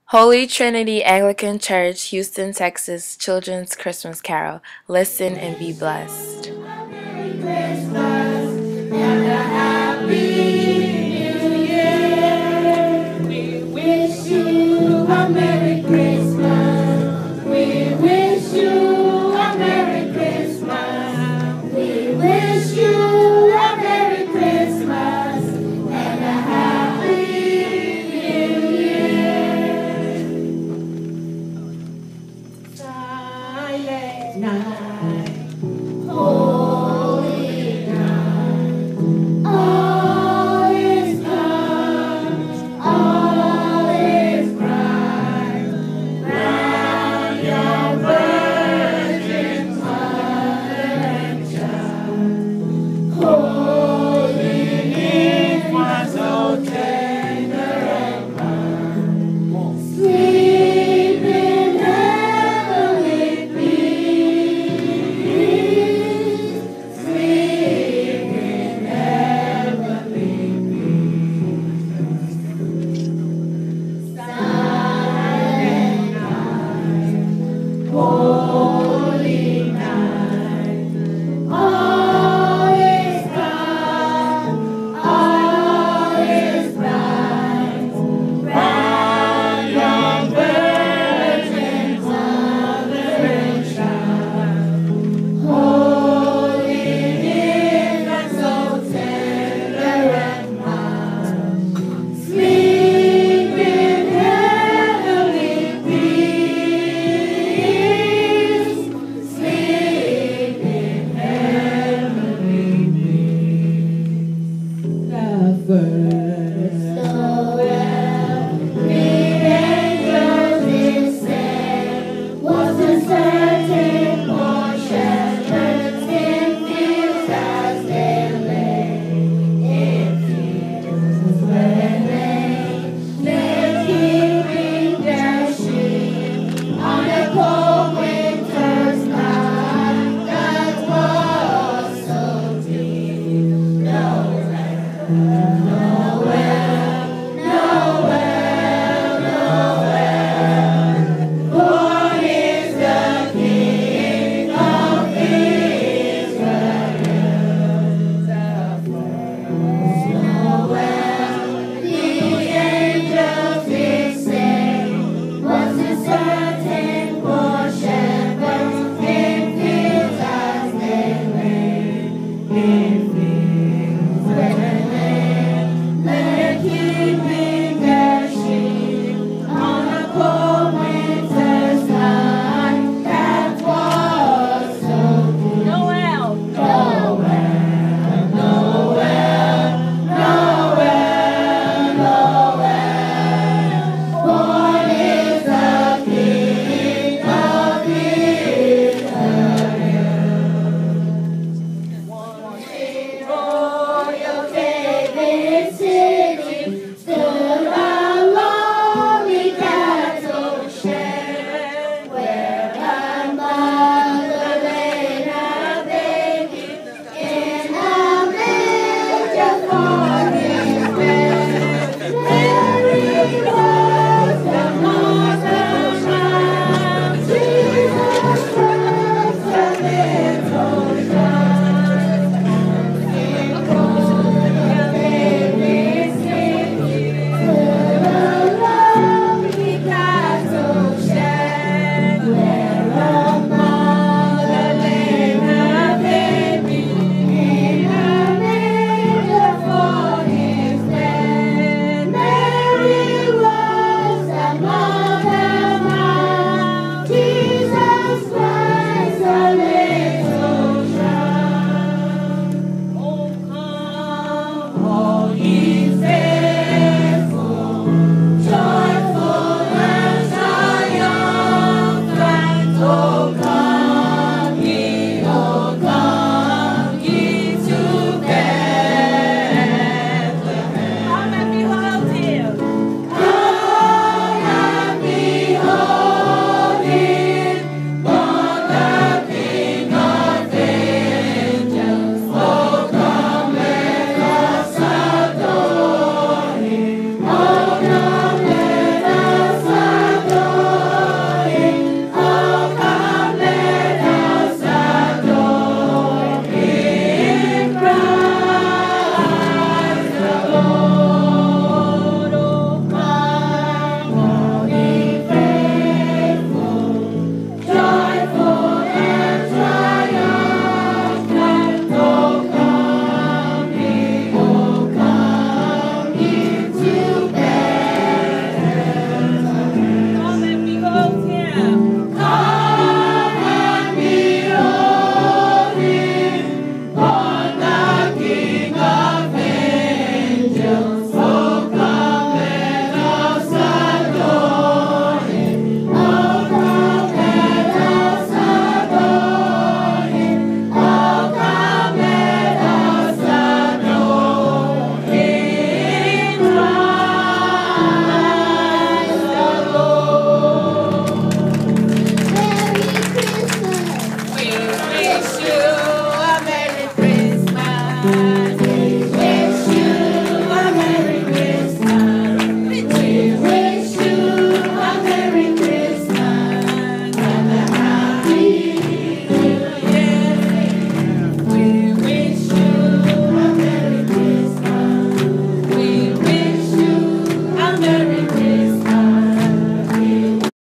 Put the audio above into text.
Holy Trinity Anglican Church, Houston, Texas, Children's Christmas Carol. Listen and be blessed. Merry Christmas and a Happy New Year. We wish you a Merry Christmas. We wish you a Merry Christmas. We wish you a Merry Christmas and a Happy New Year. Silent night, holy night, all is calm, all is bright, round your virgin mother and child. Holy infant, so tender and mild, sleep in heavenly peace. Sleep in heavenly peace. Silent night, holy night, all is calm, all is bright, round your virgin mother and child. Holy infant, so tender and mild, sleep in heavenly peace. Sleep in heavenly peace. The first Noel, the angels did send, was a certain poor shepherds in fields as they lay, in fields where they keeping their sheep on a cold winter's night that was so deep. Noel, Noel, Noel, Noel, born is the King of Israel. The first Noel, the angels did say, was a certain poor shepherds in fields as they lay, in fields where they're keeping their sheep on a cold winter's night that was so deep. Noel, Noel, Noel, Noel, Noel, born is the King of Israel. One royal David city stood a lonely